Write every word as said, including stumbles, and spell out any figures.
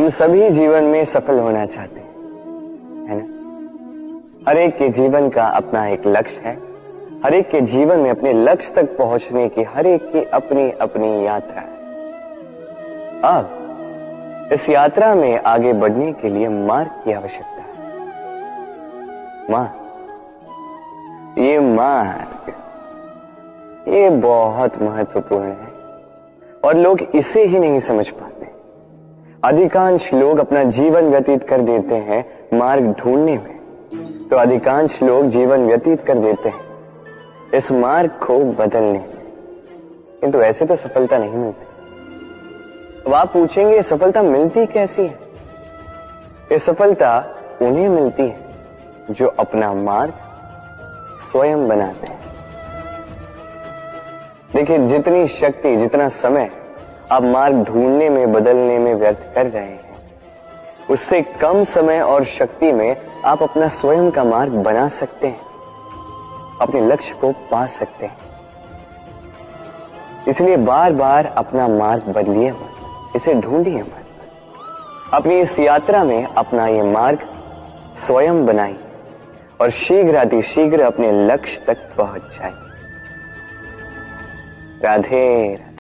हम सभी जीवन में सफल होना चाहते हैं, है ना। हर एक के जीवन का अपना एक लक्ष्य है। हर एक के जीवन में अपने लक्ष्य तक पहुंचने की हर एक की अपनी अपनी यात्रा है। अब इस यात्रा में आगे बढ़ने के लिए मार्ग की आवश्यकता है। मार्ग, ये मार्ग ये बहुत महत्वपूर्ण है और लोग इसे ही नहीं समझ पाते। अधिकांश लोग अपना जीवन व्यतीत कर देते हैं मार्ग ढूंढने में, तो अधिकांश लोग जीवन व्यतीत कर देते हैं इस मार्ग को बदलने में, किंतु ऐसे तो सफलता नहीं मिलती। अब आप पूछेंगे सफलता मिलती कैसी है? ये सफलता उन्हें मिलती है जो अपना मार्ग स्वयं बनाते हैं। देखिए, जितनी शक्ति, जितना समय आप मार्ग ढूंढने में, बदलने में व्यर्थ कर रहे हैं, उससे कम समय और शक्ति में आप अपना स्वयं का मार्ग बना सकते हैं, अपने लक्ष्य को पा सकते हैं। इसलिए बार बार अपना मार्ग बदलिए मत, इसे ढूंढिए मत। अपनी इस यात्रा में अपना ये मार्ग स्वयं बनाइए और शीघ्र अति शीघ्र अपने लक्ष्य तक पहुंच जाइए। राधे।